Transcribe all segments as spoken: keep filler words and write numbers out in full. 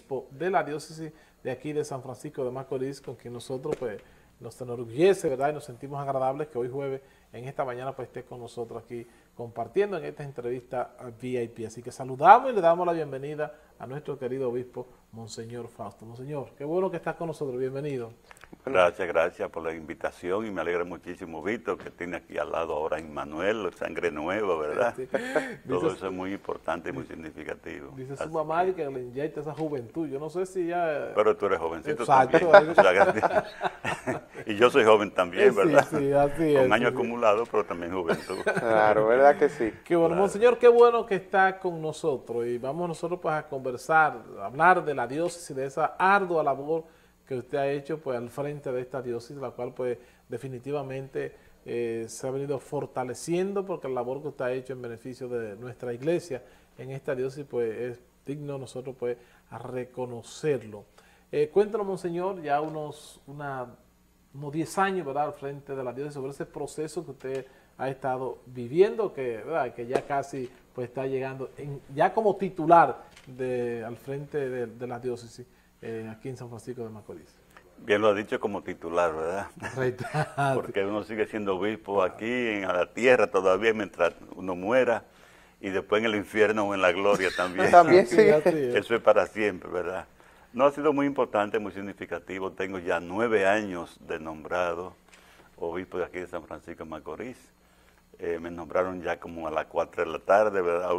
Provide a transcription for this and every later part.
obispo de la diócesis de aquí de San Francisco de Macorís, con quien nosotros pues nos enorgullece, ¿verdad? Y nos sentimos agradables que hoy jueves, en esta mañana, pues esté con nosotros aquí compartiendo en esta entrevista V I P. Así que saludamos y le damos la bienvenida a nuestro querido obispo, Monseñor Fausto. Monseñor, qué bueno que estás con nosotros, bienvenido. Gracias, gracias por la invitación y me alegra muchísimo, Víctor, que tiene aquí al lado ahora a Immanuel, sangre nueva, ¿verdad? Sí. Todo dice, eso es muy importante y muy significativo. Dice su mamá que, que le inyecta esa juventud, yo no sé si ya... Pero tú eres jovencito Exacto, también. O sea, y yo soy joven también, ¿verdad? Sí, sí, así es. Con años sí. acumulados, pero también juventud. Claro, ¿verdad que sí? Qué bueno, Claro. Monseñor, qué bueno que está con nosotros y vamos nosotros pues a conversar, a hablar de la diócesis, de esa ardua labor que usted ha hecho pues al frente de esta diócesis, la cual pues definitivamente eh, se ha venido fortaleciendo porque la labor que usted ha hecho en beneficio de nuestra iglesia en esta diócesis pues es digno nosotros pues a reconocerlo. Eh, cuéntanos, Monseñor, ya unos, una, unos diez años, ¿verdad?, al frente de la diócesis, sobre ese proceso que usted ha estado viviendo, que, ¿verdad?, que ya casi pues está llegando, en, ya como titular de, al frente de, de la diócesis eh, aquí en San Francisco de Macorís. Bien lo ha dicho como titular, ¿verdad? Porque uno sigue siendo obispo aquí en la tierra todavía mientras uno muera y después en el infierno o en la gloria también. También sí. Eso es para siempre, ¿verdad? No, ha sido muy importante, muy significativo. Tengo ya nueve años de nombrado obispo de aquí de San Francisco de Macorís. Eh, me nombraron ya como a las cuatro de la tarde, ¿verdad?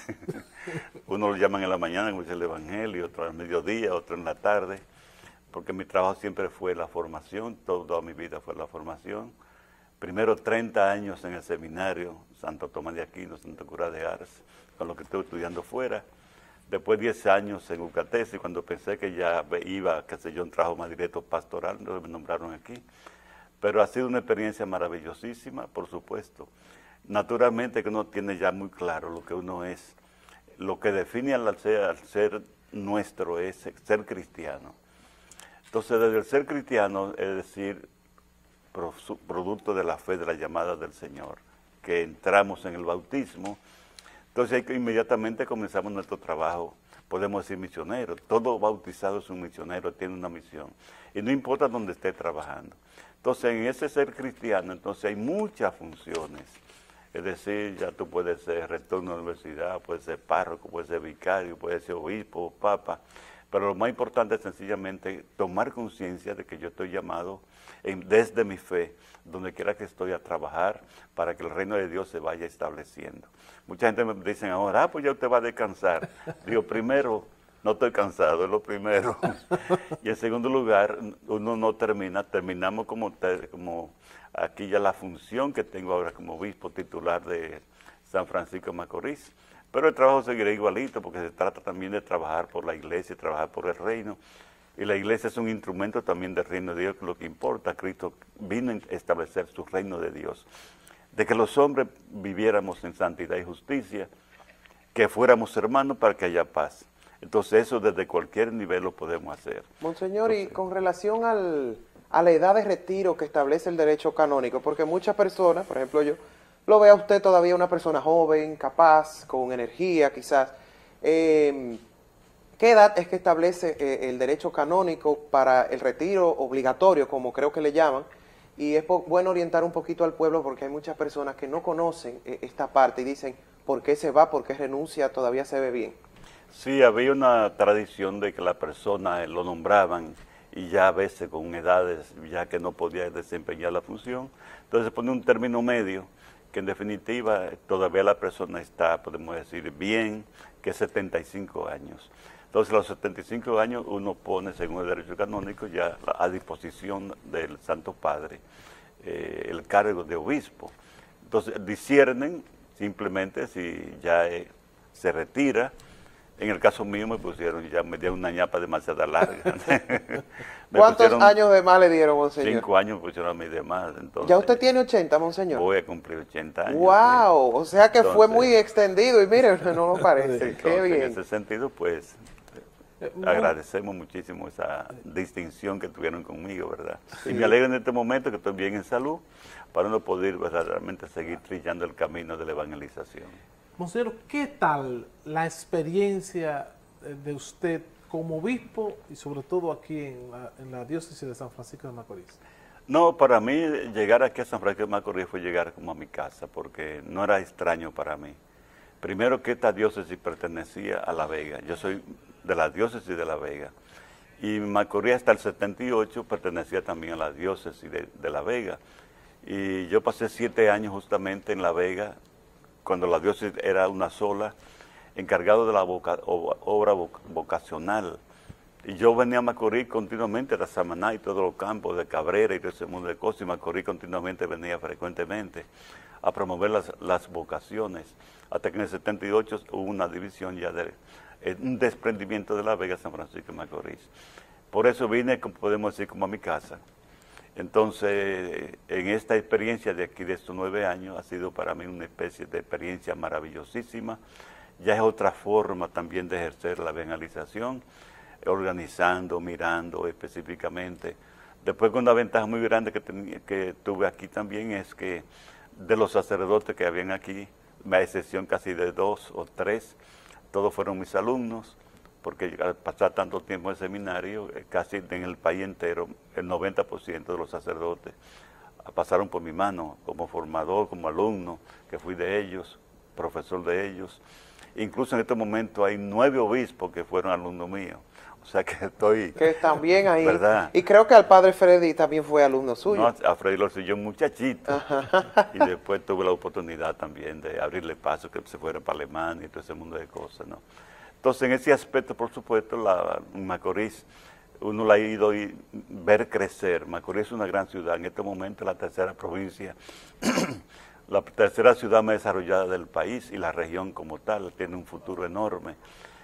Uno lo llaman en la mañana, como dice el Evangelio, otro al mediodía, otro en la tarde, porque mi trabajo siempre fue la formación, toda mi vida fue la formación. Primero treinta años en el seminario Santo Tomás de Aquino, Santa Cruz de Ars, con lo que estuve estudiando fuera. Después diez años en Ucatesi, cuando pensé que ya iba, qué sé yo, un trabajo más directo pastoral, entonces me nombraron aquí. Pero ha sido una experiencia maravillosísima, por supuesto. Naturalmente que uno tiene ya muy claro lo que uno es. Lo que define al ser, al ser nuestro es ser cristiano. Entonces, desde el ser cristiano, es decir, producto de la fe, de la llamada del Señor, que entramos en el bautismo, entonces hay que inmediatamente comenzamos nuestro trabajo. Podemos decir misionero. Todo bautizado es un misionero, tiene una misión. Y no importa dónde esté trabajando. Entonces, en ese ser cristiano, entonces hay muchas funciones. Es decir, ya tú puedes ser rector de una universidad, puedes ser párroco, puedes ser vicario, puedes ser obispo, papa. Pero lo más importante es sencillamente tomar conciencia de que yo estoy llamado en, desde mi fe, donde quiera que estoy, a trabajar para que el reino de Dios se vaya estableciendo. Mucha gente me dice ahora, ah, pues ya usted va a descansar. Digo, primero, no estoy cansado, es lo primero. Y en segundo lugar, uno no termina, terminamos como, como aquí ya la función que tengo ahora como obispo titular de San Francisco de Macorís. Pero el trabajo seguirá igualito porque se trata también de trabajar por la iglesia y trabajar por el reino. Y la iglesia es un instrumento también del reino de Dios, que es lo que importa. Cristo vino a establecer su reino de Dios. De que los hombres viviéramos en santidad y justicia, que fuéramos hermanos para que haya paz. Entonces eso desde cualquier nivel lo podemos hacer. Monseñor, Entonces, y con relación al, a la edad de retiro que establece el derecho canónico, porque muchas personas, por ejemplo yo, lo ve a usted todavía una persona joven, capaz, con energía quizás. Eh, ¿Qué edad es que establece eh, el derecho canónico para el retiro obligatorio, como creo que le llaman? Y es bueno orientar un poquito al pueblo porque hay muchas personas que no conocen eh, esta parte y dicen, ¿por qué se va? ¿Por qué renuncia? Todavía se ve bien. Sí, había una tradición de que la persona lo nombraban y ya a veces con edades ya que no podía desempeñar la función. Entonces se pone un término medio que en definitiva todavía la persona está, podemos decir, bien, que es setenta y cinco años. Entonces a los setenta y cinco años uno pone, según el derecho canónico, ya a disposición del Santo Padre eh, el cargo de obispo. Entonces disciernen simplemente si ya eh, se retira. En el caso mío me pusieron, ya me dieron una ñapa demasiado larga. ¿Cuántos años de más le dieron, Monseñor? Cinco años me pusieron a mí de más. Entonces, ¿ya usted tiene ochenta, Monseñor? Voy a cumplir ochenta años. ¡Wow! Sí. O sea que entonces, fue muy extendido y mire, no lo parece. Entonces, ¡qué bien! En ese sentido, pues, eh, agradecemos muchísimo esa distinción que tuvieron conmigo, ¿verdad? Sí. Y me alegro en este momento que estoy bien en salud para no poder verdaderamente seguir trillando el camino de la evangelización. Monseñor, ¿qué tal la experiencia de usted como obispo y sobre todo aquí en la, en la diócesis de San Francisco de Macorís? No, para mí llegar aquí a San Francisco de Macorís fue llegar como a mi casa, porque no era extraño para mí. Primero que esta diócesis pertenecía a La Vega, yo soy de la diócesis de La Vega, y Macorís hasta el setenta y ocho pertenecía también a la diócesis de, de La Vega, y yo pasé siete años justamente en La Vega, cuando la diócesis era una sola, encargado de la voca, obra vocacional. Y yo venía a Macorís continuamente, a Samaná y todos los campos de Cabrera y todo ese mundo de cosas, y Macorís continuamente venía frecuentemente a promover las, las vocaciones, hasta que en el setenta y ocho hubo una división ya de un desprendimiento de La Vega, San Francisco de Macorís. Por eso vine, como podemos decir, como a mi casa. Entonces, en esta experiencia de aquí de estos nueve años, ha sido para mí una especie de experiencia maravillosísima. Ya es otra forma también de ejercer la evangelización, organizando, mirando específicamente. Después, una ventaja muy grande que, tenía, que tuve aquí también es que de los sacerdotes que habían aquí, a excepción casi de dos o tres, todos fueron mis alumnos, porque al pasar tanto tiempo en el seminario, casi en el país entero, el noventa por ciento de los sacerdotes pasaron por mi mano, como formador, como alumno, que fui de ellos, profesor de ellos. Incluso en este momento hay nueve obispos que fueron alumnos míos. O sea que estoy... Que también ahí. ¿Verdad? Y creo que al padre Freddy también fue alumno suyo. No, a Freddy lo soy yo un muchachito. Ajá. Y después tuve la oportunidad también de abrirle paso, que se fuera para Alemania y todo ese mundo de cosas, ¿no? Entonces, en ese aspecto, por supuesto, la Macorís, uno la ha ido a ver crecer. Macorís es una gran ciudad. En este momento, la tercera provincia, la tercera ciudad más desarrollada del país, y la región como tal tiene un futuro enorme.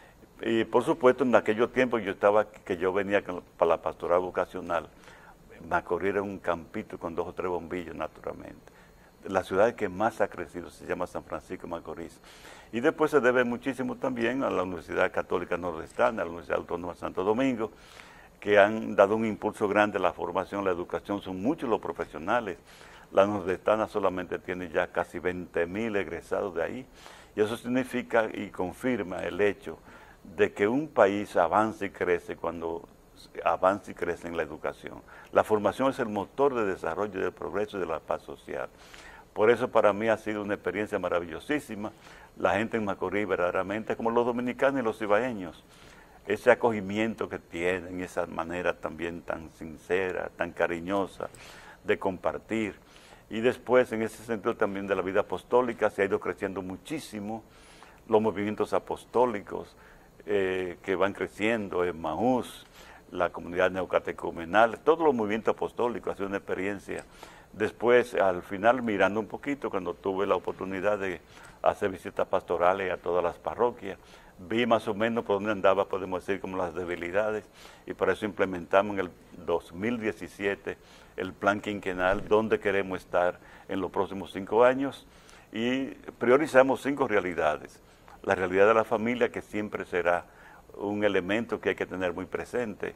Y por supuesto, en aquellos tiempos yo estaba, que yo venía para la pastoral vocacional, Macorís era un campito con dos o tres bombillos, naturalmente. La ciudad que más ha crecido se llama San Francisco de Macorís. Y después se debe muchísimo también a la Universidad Católica Nordestana, a la Universidad Autónoma de Santo Domingo, que han dado un impulso grande a la formación, a la educación. Son muchos los profesionales. La Nordestana solamente tiene ya casi veinte mil egresados de ahí. Y eso significa y confirma el hecho de que un país avance y crece cuando avanza y crece en la educación. La formación es el motor de desarrollo, del progreso y de la paz social. Por eso para mí ha sido una experiencia maravillosísima. La gente en Macorís verdaderamente, como los dominicanos y los ibaeños, ese acogimiento que tienen, esa manera también tan sincera, tan cariñosa de compartir. Y después, en ese sentido también de la vida apostólica, se ha ido creciendo muchísimo los movimientos apostólicos eh, que van creciendo, en Maús, la comunidad neocatecumenal, todos los movimientos apostólicos, ha sido una experiencia. Después, al final, mirando un poquito, cuando tuve la oportunidad de hacer visitas pastorales a todas las parroquias, vi más o menos por dónde andaba, podemos decir, como las debilidades, y por eso implementamos en el dos mil diecisiete el plan quinquenal, donde queremos estar en los próximos cinco años, y priorizamos cinco realidades. La realidad de la familia, que siempre será un elemento que hay que tener muy presente,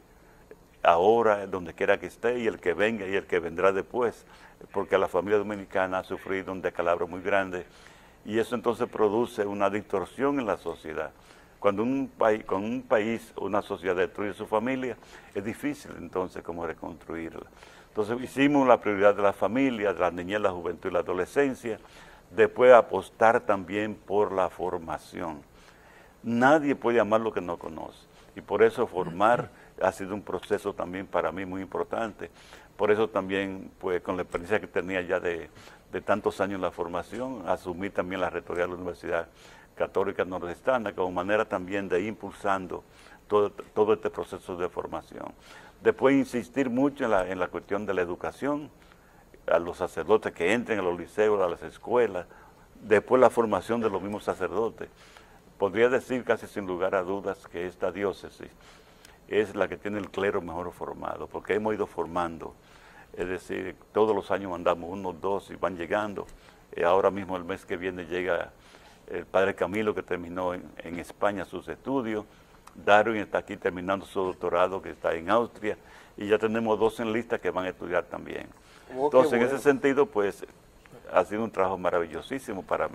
ahora, donde quiera que esté, y el que venga y el que vendrá después, porque la familia dominicana ha sufrido un descalabro muy grande, y eso entonces produce una distorsión en la sociedad. Cuando un país, con un país, una sociedad destruye su familia, es difícil entonces cómo reconstruirla. Entonces hicimos la prioridad de la familia, de la niñez, la juventud y la adolescencia, después apostar también por la formación. Nadie puede amar lo que no conoce, y por eso formar ha sido un proceso también para mí muy importante. Por eso también, pues con la experiencia que tenía ya de, de tantos años en la formación, asumí también la rectoría de la Universidad Católica Nordestana como manera también de ir impulsando todo, todo este proceso de formación. Después insistir mucho en la, en la cuestión de la educación, a los sacerdotes que entren a los liceos, a las escuelas, después la formación de los mismos sacerdotes. Podría decir casi sin lugar a dudas que esta diócesis es la que tiene el clero mejor formado, porque hemos ido formando, es decir, todos los años mandamos unos, dos y van llegando. Eh, ahora mismo el mes que viene llega el padre Camilo, que terminó en, en España sus estudios, Darwin está aquí terminando su doctorado, que está en Austria, y ya tenemos dos en lista que van a estudiar también. Oh, entonces, bueno. En ese sentido, pues, ha sido un trabajo maravillosísimo para mí.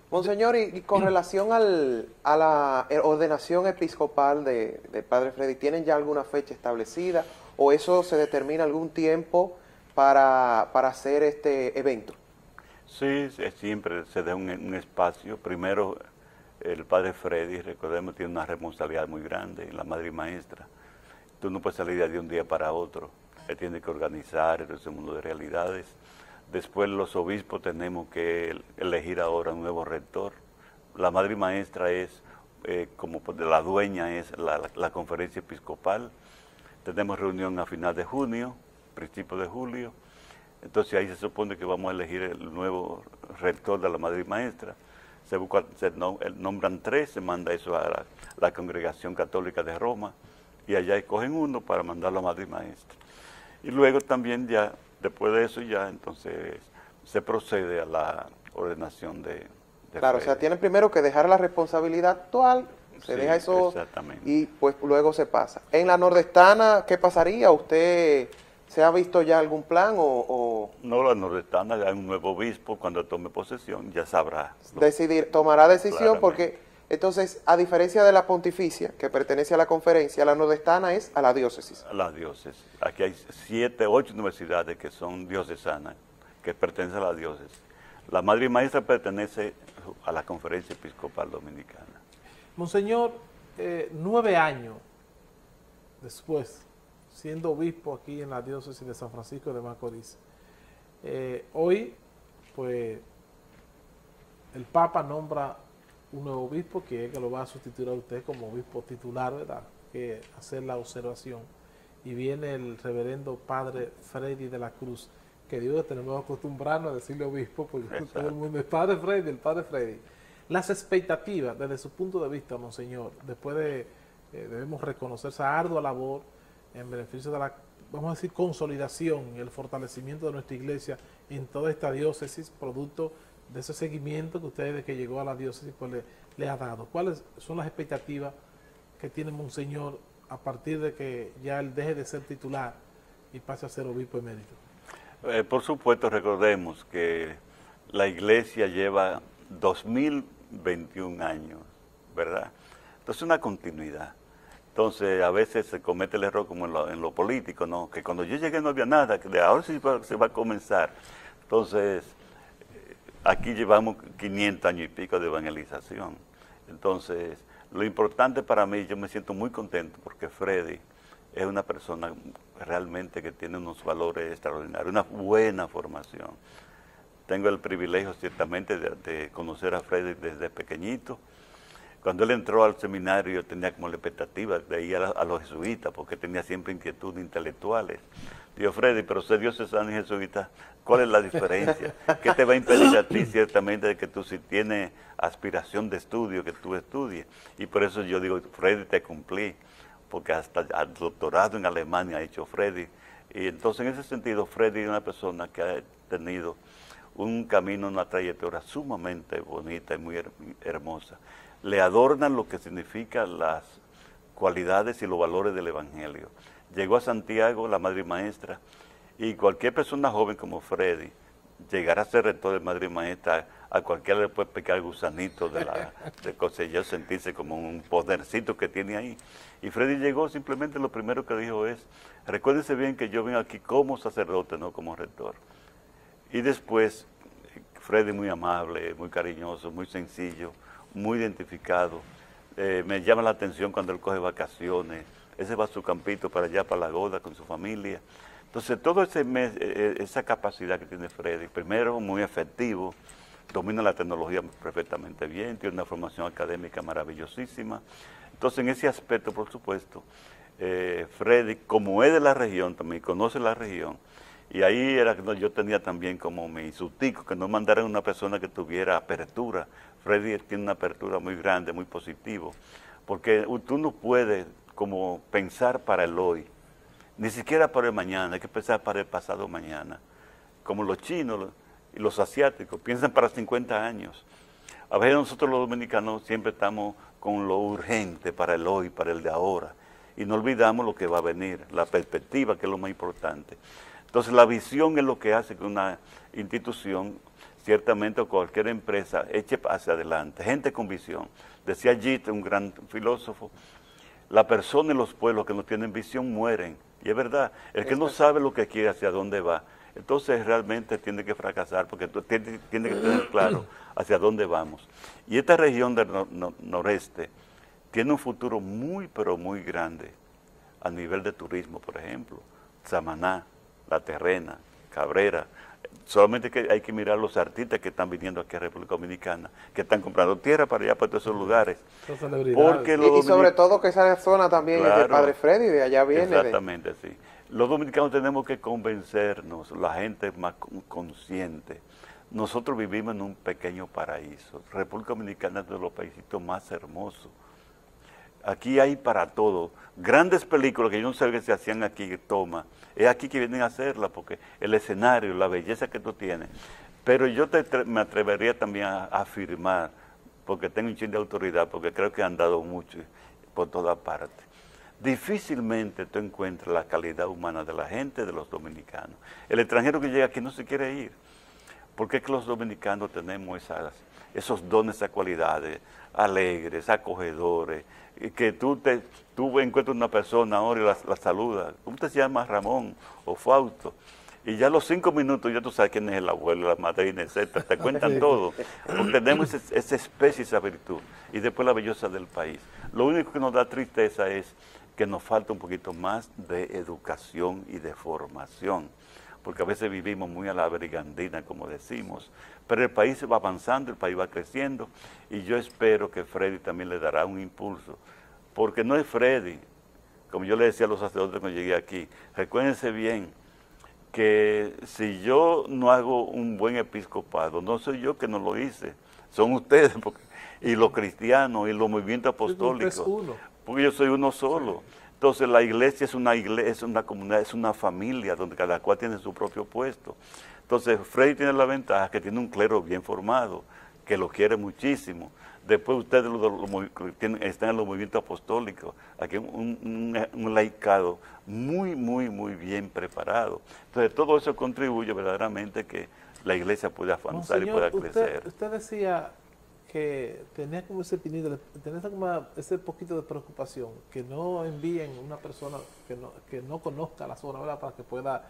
Monseñor, y, y con relación al, a la ordenación episcopal de, de Padre Freddy, ¿tienen ya alguna fecha establecida o eso se determina algún tiempo para, para hacer este evento? Sí, siempre se da un, un espacio. Primero, el Padre Freddy, recordemos, tiene una responsabilidad muy grande en la Madre y Maestra. Tú no puedes salir de un día para otro. Él tiene que organizar ese mundo de realidades. Después los obispos tenemos que elegir ahora un nuevo rector. La Madre y Maestra es, eh, como la dueña es la, la, la conferencia episcopal. Tenemos reunión a final de junio, principio de julio. Entonces ahí se supone que vamos a elegir el nuevo rector de la Madre y Maestra. Se, busca, se nombran tres, se manda eso a la, la Congregación Católica de Roma y allá escogen uno para mandarlo a Madre y Maestra. Y luego también ya, después de eso ya, entonces se procede a la ordenación de, de Claro, Freddy. O sea, tienen primero que dejar la responsabilidad actual, se Sí, deja eso exactamente. y pues luego se pasa. En la nordestana, ¿qué pasaría? ¿Usted se ha visto ya algún plan o, o No, la nordestana, hay un nuevo obispo, cuando tome posesión ya sabrá. lo- decidir, tomará decisión? Claramente. Porque entonces, a diferencia de la pontificia, que pertenece a la conferencia, la nordestana es a la diócesis. La diócesis. Aquí hay siete, ocho universidades que son diocesanas, que pertenecen a la diócesis. La Madre y Maestra pertenece a la Conferencia Episcopal Dominicana. Monseñor, eh, nueve años después, siendo obispo aquí en la diócesis de San Francisco de Macorís, eh, hoy, pues, el Papa nombra un nuevo obispo que es que lo va a sustituir a usted como obispo titular, ¿verdad? Que hacer la observación. Y viene el reverendo Padre Freddy de la Cruz, que Dios tenemos que acostumbrarnos a decirle obispo, porque Exacto. todo el mundo es Padre Freddy, el Padre Freddy. Las expectativas, desde su punto de vista, Monseñor, después de, eh, debemos reconocer esa ardua labor en beneficio de la, vamos a decir, consolidación y el fortalecimiento de nuestra iglesia en toda esta diócesis, producto de ese seguimiento que usted desde que llegó a la diócesis pues le, le ha dado. ¿Cuáles son las expectativas que tiene Monseñor a partir de que ya él deje de ser titular y pase a ser obispo emérito? Eh, por supuesto, recordemos que la iglesia lleva dos mil veintiún años, ¿verdad? Entonces, una continuidad. Entonces, a veces se comete el error como en lo, en lo político, ¿no? Que cuando yo llegué no había nada, que de ahora sí va, se va a comenzar. Entonces, eh, aquí llevamos quinientos años y pico de evangelización. Entonces, lo importante para mí, yo me siento muy contento porque Freddy es una persona realmente que tiene unos valores extraordinarios, una buena formación. Tengo el privilegio ciertamente de, de conocer a Freddy desde pequeñito. Cuando él entró al seminario tenía como la expectativa de ir a, a los jesuitas, porque tenía siempre inquietudes intelectuales. Digo, Freddy, pero ser diocesano y jesuita, ¿cuál es la diferencia? ¿Qué te va a impedir a ti ciertamente de que tú si tienes aspiración de estudio, que tú estudies? Y por eso yo digo, Freddy, te cumplí, porque hasta el doctorado en Alemania ha hecho Freddy. Y entonces en ese sentido, Freddy es una persona que ha tenido un camino, una trayectoria sumamente bonita y muy her hermosa. Le adornan lo que significan las cualidades y los valores del Evangelio. Llegó a Santiago, la Madre y Maestra, y cualquier persona joven como Freddy, llegar a ser rector de Madre y Maestra, a cualquiera le puede picar el gusanito de la de conseguir sentirse como un podercito que tiene ahí. Y Freddy llegó, simplemente lo primero que dijo es, recuérdense bien que yo vengo aquí como sacerdote, no como rector. Y después, Freddy muy amable, muy cariñoso, muy sencillo, muy identificado. Eh, me llama la atención cuando él coge vacaciones. Ese va a su campito para allá, para la Goda, con su familia. Entonces, toda esa capacidad que tiene Freddy, primero, muy efectivo, domina la tecnología perfectamente bien, tiene una formación académica maravillosísima. Entonces, en ese aspecto, por supuesto, eh, Freddy, como es de la región, también conoce la región, y ahí era que yo tenía también como mi sustico, que no mandaran una persona que tuviera apertura. Freddy tiene una apertura muy grande, muy positivo, porque tú no puedes como pensar para el hoy, ni siquiera para el mañana, hay que pensar para el pasado mañana. Como los chinos y los asiáticos, piensan para cincuenta años. A veces nosotros los dominicanos siempre estamos con lo urgente para el hoy, para el de ahora, y no olvidamos lo que va a venir, la perspectiva, que es lo más importante. Entonces la visión es lo que hace que una institución ciertamente cualquier empresa eche hacia adelante, gente con visión. Decía Yeats, un gran filósofo, la persona y los pueblos que no tienen visión mueren. Y es verdad, el que no sabe lo que quiere, hacia dónde va, entonces realmente tiene que fracasar, porque tiene, tiene que tener claro hacia dónde vamos. Y esta región del no, no, noreste tiene un futuro muy, pero muy grande a nivel de turismo, por ejemplo. Samaná, La Terrena, Cabrera. Solamente que hay que mirar los artistas que están viniendo aquí a República Dominicana, que están comprando tierra para allá, para todos esos lugares. Porque y, y sobre todo que esa zona también claro, es de Padre Freddy, de allá viene. Exactamente, de... sí. Los dominicanos tenemos que convencernos, la gente más consciente. Nosotros vivimos en un pequeño paraíso. República Dominicana es uno de los paísitos más hermosos. Aquí hay para todo. Grandes películas que yo no sé que se hacían aquí, toma. Es aquí que vienen a hacerlas, porque el escenario, la belleza que tú tienes. Pero yo te, me atrevería también a, a afirmar, porque tengo un chin de autoridad, porque creo que han dado mucho por toda parte. Difícilmente tú encuentras la calidad humana de la gente, de los dominicanos. El extranjero que llega aquí no se quiere ir. Porque es que los dominicanos tenemos esas, esos dones, esas cualidades, alegres, acogedores, que tú, te, tú encuentras una persona ahora y la, la saludas. ¿Cómo te llamas? Ramón o Fausto. Y ya a los cinco minutos ya tú sabes quién es el abuelo, la madrina, etcétera. Te cuentan todo. Porque tenemos esa, esa especie, esa virtud. Y después la belleza del país. Lo único que nos da tristeza es que nos falta un poquito más de educación y de formación. Porque a veces vivimos muy a la brigandina, como decimos, pero el país va avanzando, el país va creciendo, y yo espero que Freddy también le dará un impulso, porque no es Freddy, como yo le decía a los sacerdotes cuando llegué aquí, recuérdense bien que si yo no hago un buen episcopado, no soy yo que no lo hice, son ustedes, porque, y los cristianos, y los movimientos apostólicos, porque yo soy uno solo. Entonces la iglesia es una iglesia, es una comunidad, es una familia donde cada cual tiene su propio puesto. Entonces Freddy tiene la ventaja que tiene un clero bien formado, que lo quiere muchísimo. Después ustedes lo, lo, lo, tienen, están en los movimientos apostólicos, aquí un, un, un laicado muy, muy, muy bien preparado. Entonces todo eso contribuye verdaderamente que la iglesia pueda avanzar Monseñor, y pueda crecer. Usted, usted decía que tenía como ese pinido, tenía como ese poquito de preocupación, que no envíen una persona que no, que no conozca la zona, ¿verdad?, para que pueda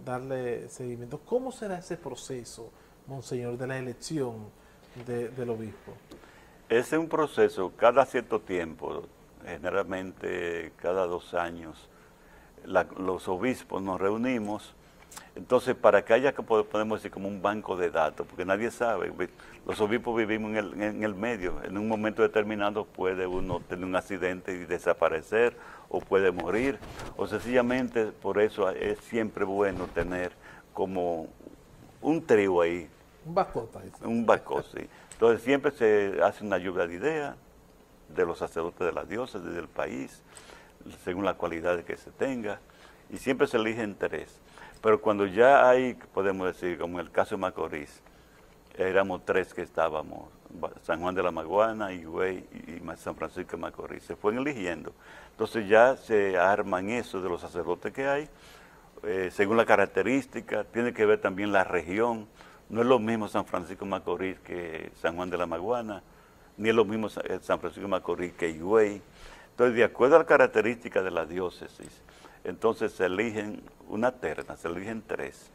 darle seguimiento. ¿Cómo será ese proceso, Monseñor, de la elección de, del obispo? Ese es un proceso, cada cierto tiempo, generalmente cada dos años, la, los obispos nos reunimos. Entonces, para que haya, que podemos decir, como un banco de datos, porque nadie sabe, los obispos vivimos en el, en el medio, en un momento determinado puede uno tener un accidente y desaparecer, o puede morir, o sencillamente por eso es siempre bueno tener como un trío ahí. Un backup. Un backup, sí. Entonces siempre se hace una lluvia de ideas de los sacerdotes de la diócesis, del país, según la cualidad que se tenga, y siempre se eligen tres. Pero cuando ya hay, podemos decir, como en el caso de Macorís, éramos tres que estábamos, San Juan de la Maguana, Higüey y San Francisco de Macorís, se fueron eligiendo. Entonces ya se arman eso de los sacerdotes que hay, eh, según la característica, tiene que ver también la región. No es lo mismo San Francisco de Macorís que San Juan de la Maguana, ni es lo mismo San Francisco de Macorís que Higüey. Entonces, de acuerdo a la característica de la diócesis, entonces se eligen una terna, se eligen tres,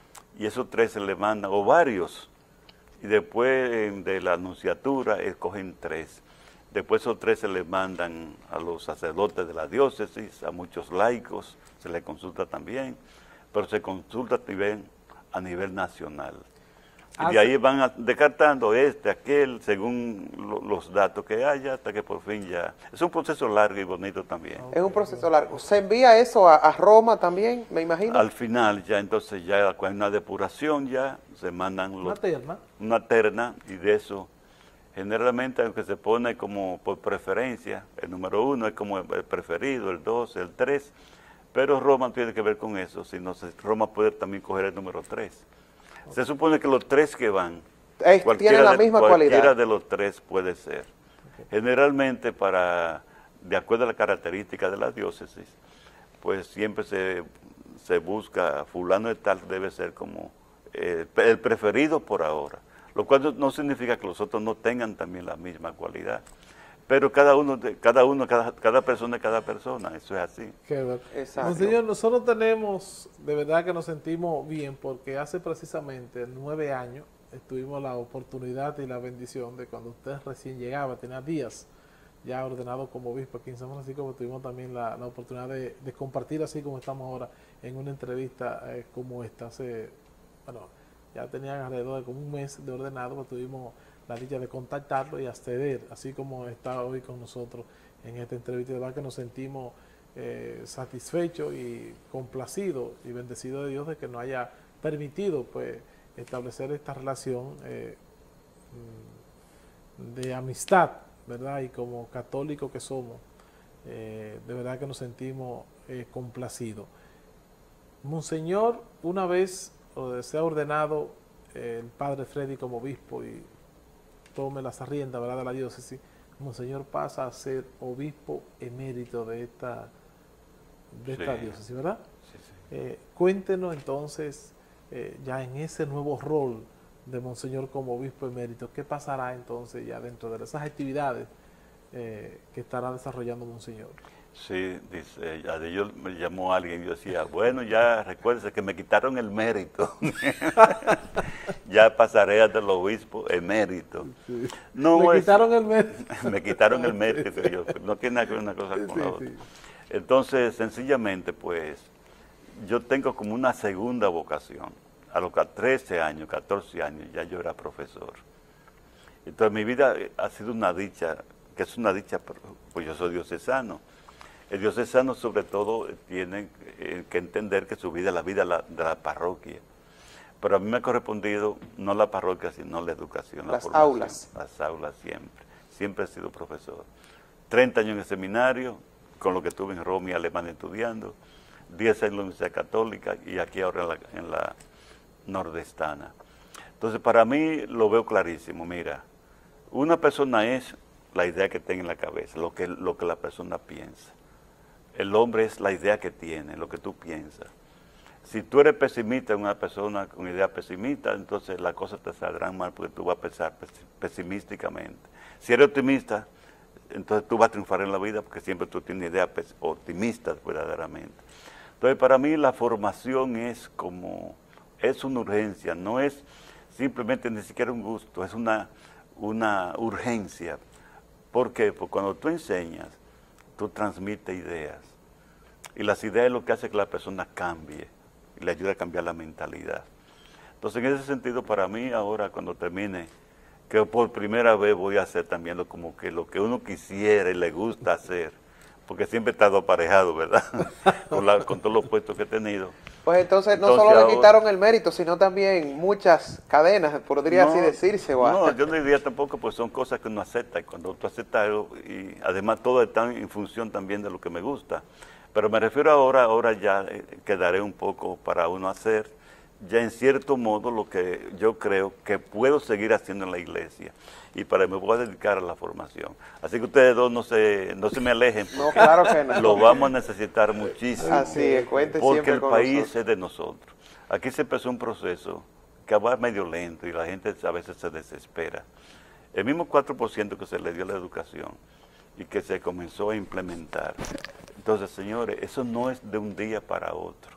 y esos tres se le mandan, o varios, y después de la anunciatura escogen tres. Después esos tres se les mandan a los sacerdotes de la diócesis, a muchos laicos, se les consulta también, pero se consulta a nivel, a nivel nacional. Y de ahí van a, descartando este, aquel, según lo, los datos que haya, hasta que por fin ya... Es un proceso largo y bonito también. Es un proceso largo. ¿Se envía eso a, a Roma también, me imagino? Al final ya, entonces ya con una depuración ya, se mandan... Los, una terna. Una terna, y de eso, generalmente, aunque se pone como por preferencia, el número uno es como el preferido, el dos, el tres, pero Roma tiene que ver con eso, si no, Roma puede también coger el número tres. Se supone que los tres que van, eh, tienen la de, misma cualquiera cualidad. de los tres puede ser. Okay. Generalmente, para, de acuerdo a la característica de la diócesis, pues siempre se, se busca, fulano de tal debe ser como eh, el preferido por ahora. lo cual no, no significa que los otros no tengan también la misma cualidad. Pero cada uno, cada uno, cada, cada persona es cada persona, eso es así. Qué bueno. Exacto. Monseñor, nosotros tenemos, de verdad que nos sentimos bien, porque hace precisamente nueve años tuvimos la oportunidad y la bendición de cuando usted recién llegaba, tenía días ya ordenado como obispo aquí en San Francisco, pues tuvimos también la, la oportunidad de, de compartir así como estamos ahora en una entrevista eh, como esta. Hace, bueno, ya tenían alrededor de como un mes de ordenado, pues tuvimos la dicha de contactarlo y acceder, así como está hoy con nosotros en esta entrevista. De verdad que nos sentimos eh, satisfechos y complacidos y bendecidos de Dios de que nos haya permitido pues establecer esta relación eh, de amistad, ¿verdad? Y como católicos que somos, eh, de verdad que nos sentimos eh, complacidos. Monseñor, una vez eh, se ha ordenado eh, el padre Freddy como obispo y tome las riendas, ¿verdad?, de la diócesis, Monseñor pasa a ser obispo emérito de esta, de esta Sí. diócesis, ¿verdad? Sí, sí. Eh, cuéntenos entonces, eh, ya en ese nuevo rol de Monseñor como obispo emérito, ¿qué pasará entonces ya dentro de esas actividades eh, que estará desarrollando Monseñor? Sí, dice, yo me llamó alguien y yo decía, bueno, ya recuérdese que me quitaron el mérito. Ya pasaré a del obispo emérito. Sí. No, Me es- quitaron el mérito. me quitaron el mérito, que yo, no tiene nada que ver una cosa Sí, con sí, la otra. sí. Entonces, sencillamente, pues, yo tengo como una segunda vocación. A los trece años, catorce años, ya yo era profesor. Entonces, mi vida ha sido una dicha, que es una dicha, pues yo soy diocesano. El diocesano, sobre todo, tiene eh, que entender que su vida es la vida de la, de la parroquia. Pero a mí me ha correspondido no la parroquia, sino la educación, la Las formación. aulas. Las aulas siempre. Siempre he sido profesor. treinta años en el seminario, con lo que estuve en Roma y Alemania estudiando. diez años en la Universidad Católica y aquí ahora en la, en la nordestana. Entonces, para mí lo veo clarísimo. Mira, una persona es la idea que tenga en la cabeza, lo que, lo que la persona piensa. El hombre es la idea que tiene, lo que tú piensas. Si tú eres pesimista, una persona con idea pesimista, entonces las cosas te saldrán mal porque tú vas a pensar pesimísticamente. Si eres optimista, entonces tú vas a triunfar en la vida porque siempre tú tienes ideas optimistas verdaderamente. Entonces, para mí la formación es como, es una urgencia, no es simplemente ni siquiera un gusto, es una, una urgencia. ¿Por qué? Porque cuando tú enseñas, tú transmites ideas. Y las ideas es lo que hace que la persona cambie y le ayuda a cambiar la mentalidad. Entonces, en ese sentido, para mí ahora, cuando termine, que por primera vez voy a hacer también lo, como que lo que uno quisiera y le gusta hacer, porque siempre he estado aparejado, ¿verdad? con, la, con todos los puestos que he tenido. Pues entonces, no Entonces, solo le ahora- quitaron el mérito, sino también muchas cadenas, podría así No, decirse. o No, hasta- yo no diría tampoco, pues son cosas que uno acepta, y cuando tú aceptas algo, y además todo está en función también de lo que me gusta. Pero me refiero ahora, ahora ya eh, quedaré un poco para uno hacer, ya en cierto modo lo que yo creo que puedo seguir haciendo en la iglesia, y para me voy a dedicar a la formación. Así que ustedes dos no se, no se me alejen, No, porque claro que no. lo vamos a necesitar muchísimo. Así es, cuente Porque siempre el con país nosotros. es de nosotros. Aquí se empezó un proceso que va medio lento y la gente a veces se desespera. El mismo cuatro por ciento que se le dio a la educación y que se comenzó a implementar. Entonces, señores, eso no es de un día para otro.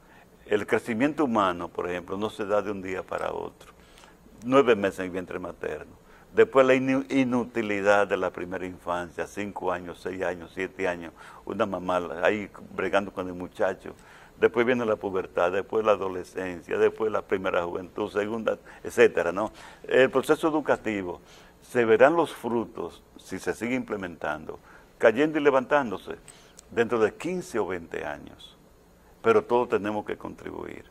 El crecimiento humano, por ejemplo, no se da de un día para otro. Nueve meses en el vientre materno. Después la inu- inutilidad de la primera infancia, cinco años, seis años, siete años, una mamá ahí bregando con el muchacho. Después viene la pubertad, después la adolescencia, después la primera juventud, segunda, etcétera, ¿no? El proceso educativo, se verán los frutos, si se sigue implementando, cayendo y levantándose dentro de quince o veinte años. Pero todos tenemos que contribuir.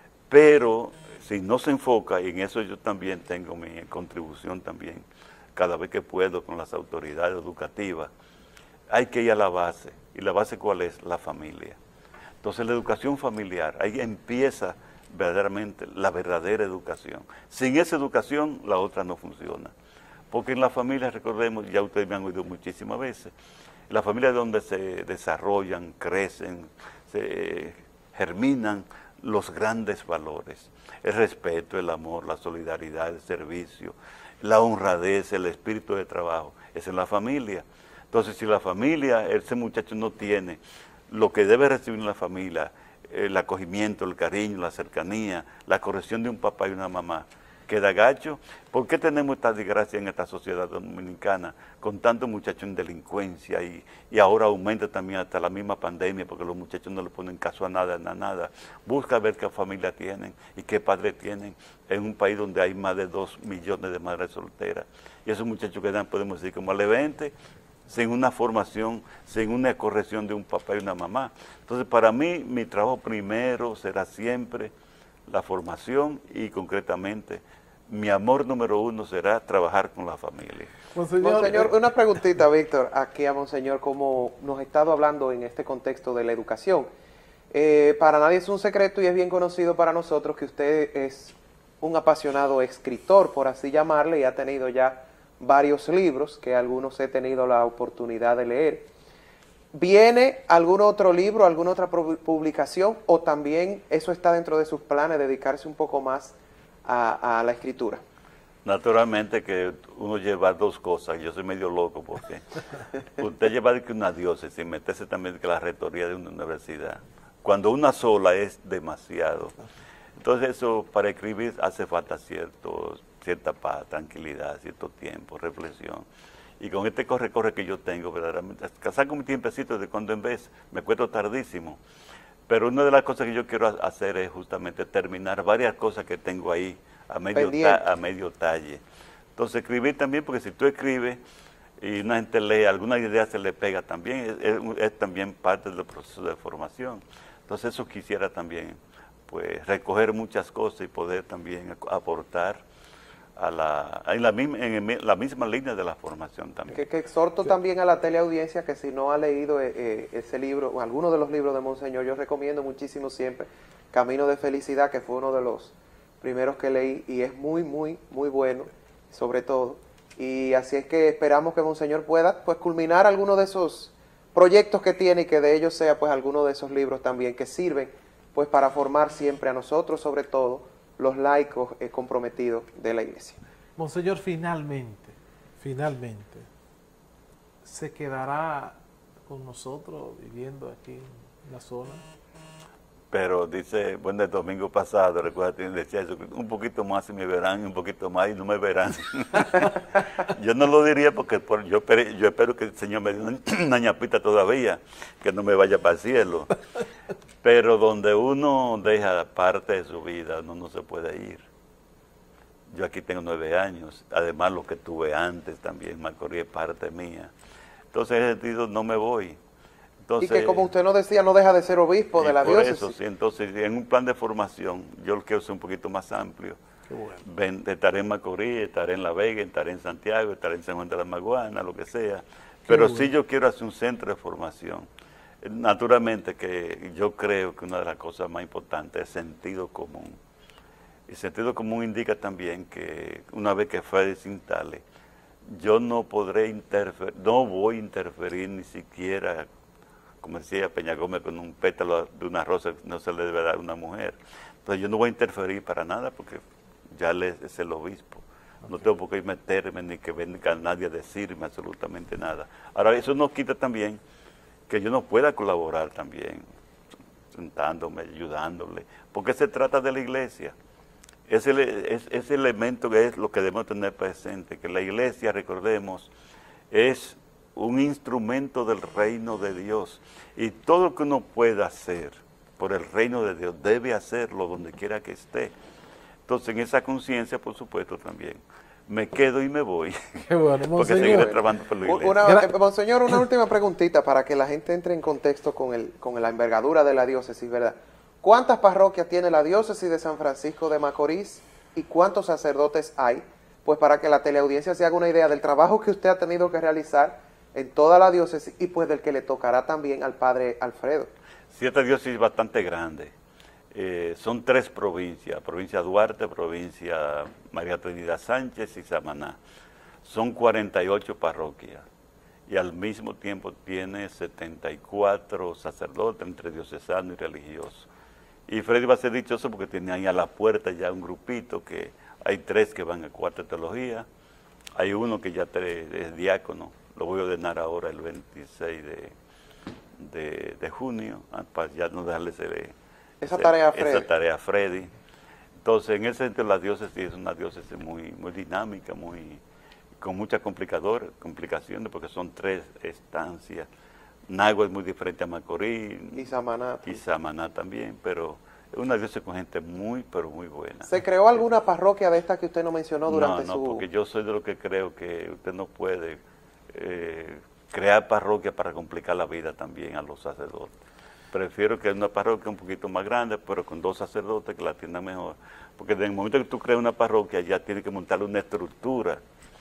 Pero si no se enfoca, y en eso yo también tengo mi contribución también, cada vez que puedo con las autoridades educativas, hay que ir a la base. ¿Y la base cuál es? La familia. Entonces la educación familiar, ahí empieza verdaderamente la verdadera educación. Sin esa educación, la otra no funciona. Porque en la familia, recordemos, ya ustedes me han oído muchísimas veces, la familia es donde se desarrollan, crecen, se germinan los grandes valores, el respeto, el amor, la solidaridad, el servicio, la honradez, el espíritu de trabajo, es en la familia. Entonces, si la familia, ese muchacho no tiene lo que debe recibir en la familia, el acogimiento, el cariño, la cercanía, la corrección de un papá y una mamá, queda gacho. ¿Por qué tenemos esta desgracia en esta sociedad dominicana con tantos muchachos en delincuencia y, y ahora aumenta también hasta la misma pandemia porque los muchachos no le ponen caso a nada, a nada? Busca ver qué familia tienen y qué padres tienen en un país donde hay más de dos millones de madres solteras. Y esos muchachos quedan, podemos decir, como aleventes, sin una formación, sin una corrección de un papá y una mamá. Entonces, para mí, mi trabajo primero será siempre la formación y concretamente mi amor número uno será trabajar con la familia. Monseñor, Monseñor, una preguntita, Víctor, aquí a Monseñor, como nos ha estado hablando en este contexto de la educación. Eh, para nadie es un secreto y es bien conocido para nosotros que usted es un apasionado escritor, por así llamarle, y ha tenido ya varios libros que algunos he tenido la oportunidad de leer. ¿Viene algún otro libro, alguna otra publicación o también eso está dentro de sus planes, dedicarse un poco más a, a la escritura? Naturalmente que uno lleva dos cosas, yo soy medio loco porque usted lleva de que una diócesis y meterse también de que la rectoría de una universidad, cuando una sola es demasiado. Entonces eso para escribir hace falta cierto, cierta paz, tranquilidad, cierto tiempo, reflexión. Y con este corre-corre que yo tengo, verdaderamente, saco mi tiempecito de cuando en vez, me cuento tardísimo. Pero una de las cosas que yo quiero hacer es justamente terminar varias cosas que tengo ahí a medio, ta, a medio talle. Entonces escribir también, porque si tú escribes y una gente lee, alguna idea se le pega también, es, es, es también parte del proceso de formación. Entonces eso quisiera también, pues recoger muchas cosas y poder también aportar a la, en, la misma, en la misma línea de la formación también. Que, que exhorto sí. también a la teleaudiencia que si no ha leído eh, ese libro, o alguno de los libros de Monseñor, yo recomiendo muchísimo siempre Camino de Felicidad, que fue uno de los primeros que leí y es muy, muy, muy bueno, sobre todo. Y así es que esperamos que Monseñor pueda pues culminar alguno de esos proyectos que tiene y que de ellos sea pues alguno de esos libros también que sirven pues para formar siempre a nosotros, sobre todo, los laicos eh, comprometidos de la iglesia. Monseñor, finalmente, finalmente, ¿se quedará con nosotros viviendo aquí en la zona? Pero dice, bueno, el domingo pasado, recuerda, decía eso, un poquito más y me verán, un poquito más y no me verán. Yo no lo diría porque por, yo, yo espero que el Señor me dé una, una ñapita todavía, que no me vaya para el cielo. Pero donde uno deja parte de su vida, uno no se puede ir. Yo aquí tengo nueve años, además lo que tuve antes también, Macorís es parte mía. Entonces en ese sentido no me voy. Entonces, y que como usted nos decía, no deja de ser obispo de la por diócesis. Eso, sí, entonces en un plan de formación, yo lo quiero ser un poquito más amplio. Qué bueno. Ven, estaré en Macorís, estaré en La Vega, estaré en Santiago, estaré en San Juan de la Maguana, lo que sea. Qué Pero bueno. sí yo quiero hacer un centro de formación. Naturalmente que yo creo que una de las cosas más importantes es sentido común. Y sentido común indica también que una vez que Fede se instale, yo no podré interferir, no voy a interferir ni siquiera, como decía Peña Gómez, con un pétalo de una rosa no se le debe dar a una mujer. Entonces yo no voy a interferir para nada porque ya él es el obispo. Okay. No tengo por qué meterme ni que venga nadie a decirme absolutamente nada. Ahora, eso no quita también que yo no pueda colaborar también, sentándome, ayudándole, porque se trata de la iglesia. Ese, es, ese elemento que es lo que debemos tener presente, que la iglesia, recordemos, es un instrumento del reino de Dios, y todo lo que uno pueda hacer por el reino de Dios, debe hacerlo donde quiera que esté. Entonces, en esa conciencia, por supuesto, también me quedo y me voy. Qué bueno, porque seguiré trabajando por la iglesia. Una, eh, Monseñor, una última preguntita para que la gente entre en contexto con, el, con la envergadura de la diócesis, ¿verdad? ¿Cuántas parroquias tiene la diócesis de San Francisco de Macorís y cuántos sacerdotes hay? Pues para que la teleaudiencia se haga una idea del trabajo que usted ha tenido que realizar en toda la diócesis y pues del que le tocará también al padre Alfredo. Sí, esta diócesis es bastante grande. Eh, son tres provincias, provincia Duarte, provincia María Trinidad Sánchez y Samaná. Son cuarenta y ocho parroquias y al mismo tiempo tiene setenta y cuatro sacerdotes entre diocesano y religioso. Y Freddy va a ser dichoso porque tiene ahí a la puerta ya un grupito, que hay tres que van a cuarta teología, hay uno que ya es diácono, lo voy a ordenar ahora el veintiséis de, de, de junio, para ya no dejarle ese, esa, ese, tarea a Freddy. esa tarea a Freddy. Entonces, en ese sentido, la diócesis es una diócesis muy, muy dinámica, muy con muchas complicaciones, porque son tres estancias. Nagua es muy diferente a Macorís. Y Samaná. Y Samaná también, pero es una diócesis con gente muy, pero muy buena. ¿Se creó alguna parroquia de estas que usted no mencionó durante no, su...? No, porque yo soy de lo que creo que usted no puede eh, crear parroquia para complicar la vida también a los sacerdotes. Prefiero que una parroquia un poquito más grande, pero con dos sacerdotes que la atiendan mejor. Porque en el momento que tú creas una parroquia, ya tienes que montarle una estructura.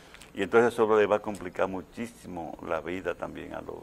Y entonces eso le va a complicar muchísimo la vida también a los,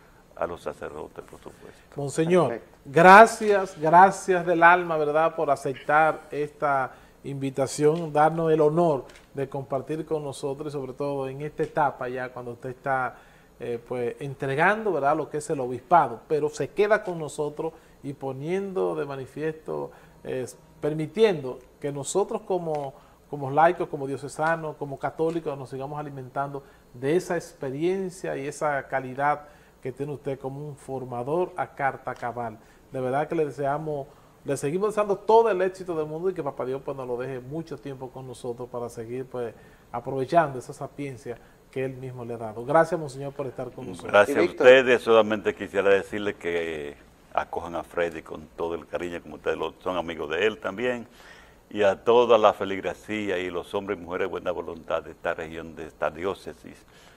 a los sacerdotes, por supuesto. Monseñor, perfecto. Gracias, gracias del alma, ¿verdad?, por aceptar esta invitación, darnos el honor de compartir con nosotros, y sobre todo en esta etapa ya cuando usted está eh, pues entregando, ¿verdad?, lo que es el obispado, pero se queda con nosotros y poniendo de manifiesto, eh, permitiendo que nosotros como como laicos, como diocesanos, como católicos, nos sigamos alimentando de esa experiencia y esa calidad que tiene usted como un formador a carta cabal. De verdad que le deseamos, le seguimos deseando todo el éxito del mundo y que Papá Dios pues nos lo deje mucho tiempo con nosotros para seguir pues aprovechando esa sapiencia que Él mismo le ha dado. Gracias, Monseñor, por estar con nosotros. Gracias a ustedes. Solamente quisiera decirles que acojan a Freddy con todo el cariño, como ustedes lo, son amigos de él también, y a toda la feligresía y los hombres y mujeres de buena voluntad de esta región, de esta diócesis,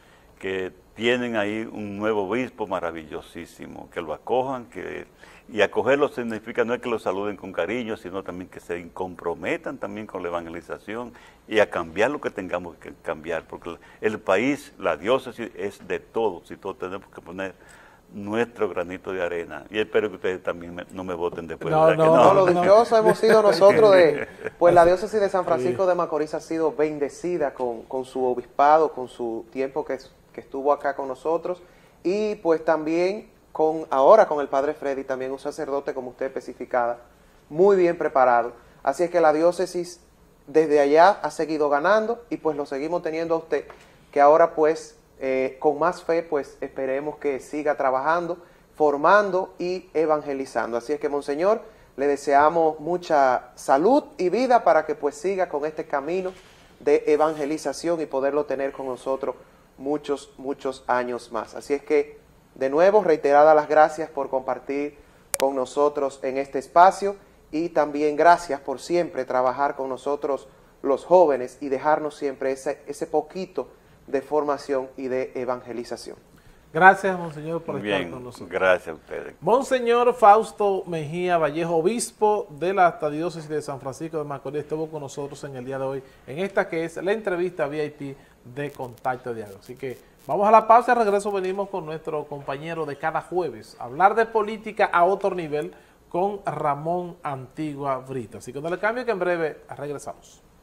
que tienen ahí un nuevo obispo maravillosísimo, que lo acojan, que y acogerlo significa no es que lo saluden con cariño, sino también que se comprometan también con la evangelización y a cambiar lo que tengamos que cambiar, porque el país, la diócesis es de todos y todos tenemos que poner nuestro granito de arena, y espero que ustedes también me, no me voten después. No, no, no, no, lo dichosos hemos sido nosotros de, pues la diócesis de San Francisco de Macorís ha sido bendecida con, con su obispado, con su tiempo que, que estuvo acá con nosotros, y pues también con ahora con el padre Freddy, también un sacerdote, como usted especificaba, muy bien preparado. Así es que la diócesis desde allá ha seguido ganando, y pues lo seguimos teniendo a usted, que ahora pues Eh, con más fe, pues esperemos que siga trabajando, formando y evangelizando. Así es que, Monseñor, le deseamos mucha salud y vida para que pues siga con este camino de evangelización y poderlo tener con nosotros muchos, muchos años más. Así es que, de nuevo, reiteradas las gracias por compartir con nosotros en este espacio, y también gracias por siempre trabajar con nosotros los jóvenes y dejarnos siempre ese, ese poquito de formación y de evangelización. Gracias, Monseñor, por Muy estar bien, con nosotros. Gracias a ustedes. Monseñor Fausto Mejía Vallejo, obispo de la Arquidiócesis de San Francisco de Macorís, estuvo con nosotros en el día de hoy, en esta que es la entrevista V I P de Contacto Diario. Así que vamos a la pausa, al regreso venimos con nuestro compañero de cada jueves, a hablar de política a otro nivel con Ramón Antigua Brito. Así que no le cambio, que en breve regresamos.